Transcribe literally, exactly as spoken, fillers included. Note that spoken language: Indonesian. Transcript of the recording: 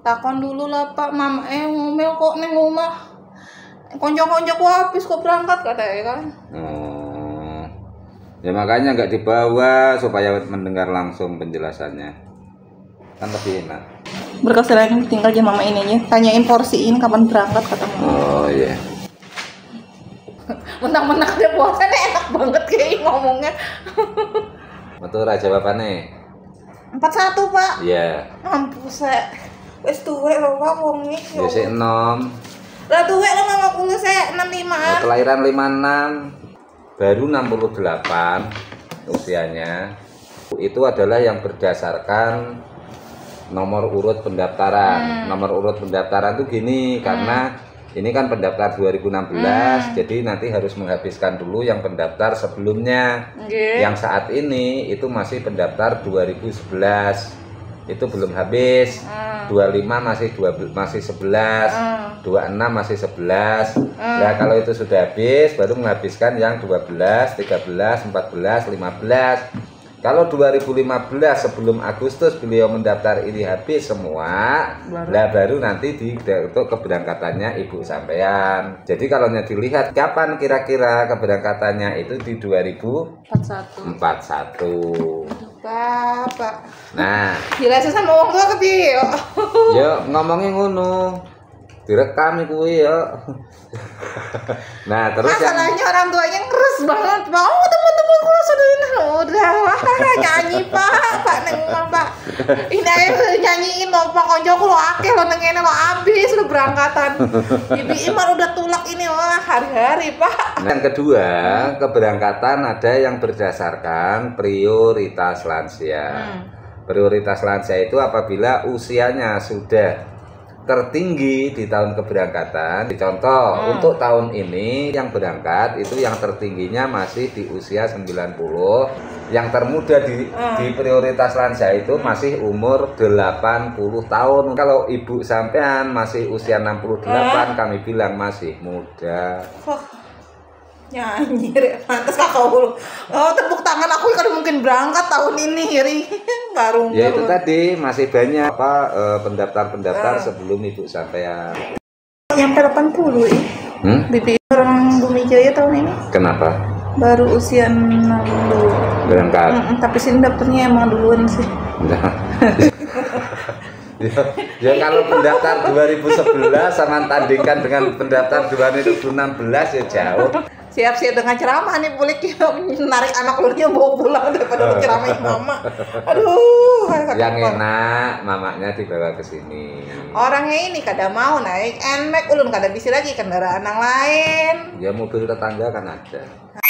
takon dulu lah Pak, mama eh ngomel kok neng rumah. Konco-konco habis kok berangkat katanya kan. Oh. Ya makanya nggak dibawa supaya mendengar langsung penjelasannya. Kan lebih enak. Berkas lain tinggal aja mama ini aja. Tanyain porsiin kapan berangkat kata mama. Oh iya. Yeah. Menang-menang dia puasanya enak banget kayak ngomongnya. Betul aja jawabannya. Empat satu Pak. Iya. Yeah. Mampus saya. Wes tuwe lo Pak wong iki. Wis enom. Lah tuwe lo lima puluh saya enam puluh lima. Oh, kelahiran lima puluh enam. Baru enam puluh delapan usianya. Itu adalah yang berdasarkan nomor urut pendaftaran. Hmm. Nomor urut pendaftaran itu gini, hmm. karena ini kan pendaftar dua ribu enam belas, hmm. jadi nanti harus menghabiskan dulu yang pendaftar sebelumnya. Okay. Yang saat ini itu masih pendaftar dua ribu sebelas. Itu belum habis. Hmm. dua puluh lima masih dua masih sebelas. Hmm. dua puluh enam masih sebelas. Hmm. Nah, kalau itu sudah habis baru menghabiskan yang dua belas, tiga belas, empat belas, lima belas. Kalau dua ribu lima belas sebelum Agustus beliau mendaftar ini habis semua, baru, lah baru nanti di untuk keberangkatannya ibu sampean. Jadi kalau dilihat kapan kira-kira keberangkatannya itu di dua ribu empat puluh satu. Bapak. Nah, jelasin sama wong tua kepiye yo. Yo ngomongin ngono. Direkam kuwi ya. Nah, terus masalahnya yang... orang tuanya ngeres banget. Mau teman-teman kula sudah udah wah nyanyi Pak, Pak neng Pak. Ini aja nyanyiin lo Pak konco lo akeh lo neng lo habis lo berangkatan. Bibi Imar udah tulak ini wah hari-hari Pak. Yang kedua, keberangkatan ada yang berdasarkan prioritas lansia. Hmm. Prioritas lansia itu apabila usianya sudah tertinggi di tahun keberangkatan. Contoh, hmm. untuk tahun ini yang berangkat itu yang tertingginya masih di usia sembilan puluh, yang termuda di, hmm. di prioritas lansia itu masih umur delapan puluh tahun. Kalau ibu sampean masih usia enam puluh delapan, hmm. kami bilang masih muda. Oh, nyanyi deh, pantas kakak dulu. Oh, tepuk tangan aku kan mungkin berangkat tahun ini, Ri. Baru. Ya itu tadi masih banyak apa pendaftar-pendaftar uh. sebelum ibu sampean. Nyampe delapan puluh ya. Hmm? Bibi orang Bumi Jaya tahun ini. Kenapa? Baru usia enam puluh. Berangkat. Mm -mm, tapi sini daftarnya emang duluan sih. ya, ya kalau pendaftar dua ribu sebelas sama tandingkan dengan pendaftar dua ribu enam belas ya jauh. Siap-siap dengan ceramah nih boleh menarik anak lu bawa pulang daripada menceramahin mama. Aduh, yang enak mamanya dibawa ke sini. Orangnya ini kada mau naik N M A X ulun kada bisa lagi kendaraan yang lain. Ya mobil tetangga kan ada.